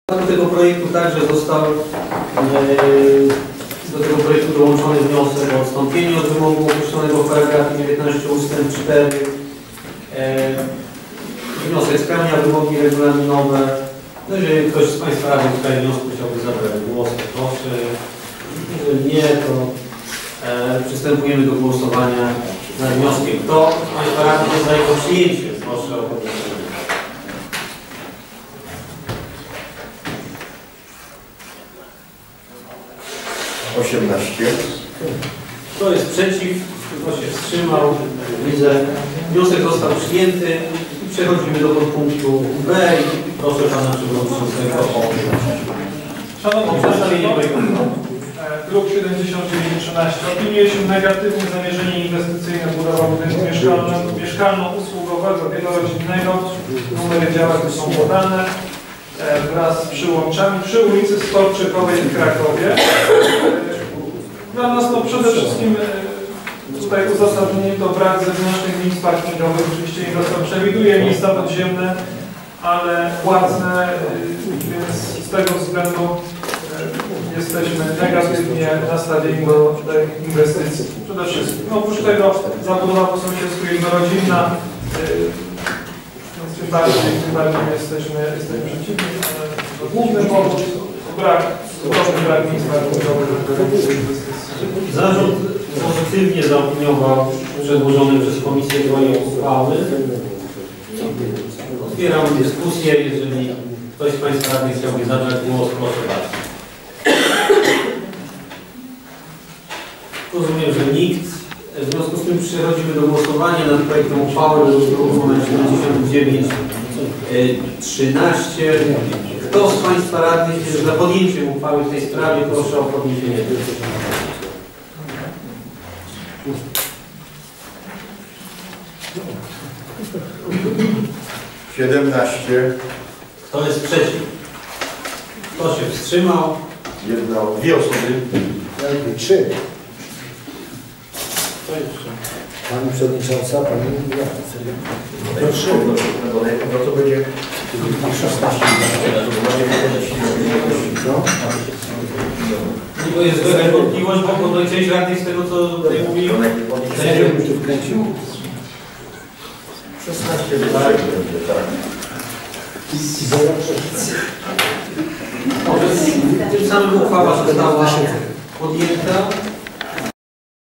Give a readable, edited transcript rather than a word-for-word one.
Do tego projektu także został dołączony wniosek o odstąpienie od wymogu określonego w paragrafie 19 ust. 4. Wniosek spełnia wymogi regulaminowe. No, jeżeli ktoś z Państwa radnych w sprawie wniosku chciałby zabrać głos, to proszę. Jeżeli nie, to przystępujemy do głosowania nad wnioskiem. Kto z Państwa radnych jest za jego przyjęciem? Proszę o podniesienie. Kto jest przeciw? Kto się wstrzymał? Widzę. Wniosek został przyjęty. Przechodzimy do podpunktu B i proszę Pana Przewodniczącego o przedstawienie projektu. Druk 7913 opiniuje się negatywnie zamierzenie inwestycyjne budowy budynku mieszkalno-usługowego wielorodzinnego. Numery działań są podane wraz z przyłączami przy ulicy Storczykowej w Krakowie. Dla nas przede wszystkim tutaj uzasadnienie to brak zewnętrznych miejsc parkingowych. Oczywiście inwestor przewiduje miejsca podziemne, ale płatne, więc z tego względu jesteśmy negatywnie nastawieni do tej inwestycji. Przede wszystkim. Oprócz tego zabudowa po sąsiedztwu jednorodzinna, więc tym bardziej jesteśmy przeciwni. Główny powód to brak miejsc parkingowych do tej inwestycji. Zarząd pozytywnie zaopiniował przedłożony przez Komisję projekt uchwały. Otwieram dyskusję. Jeżeli ktoś z Państwa radnych chciałby zabrać głos, proszę bardzo. Rozumiem, że nikt. W związku z tym przechodzimy do głosowania nad projektem uchwały do druku nr 7913. Kto z Państwa radnych jest za podjęciem uchwały w tej sprawie? Proszę o podniesienie ręki. 17. Kto jest przeciw? Kto się wstrzymał? Dwie osoby. 3. Pani Przewodnicząca, Pani Proszę. No to będzie 16. To jest wątpliwość, bo część radnych z tego, co tutaj mówił, 16 wydaje, tak. Tym samym uchwała została podjęta.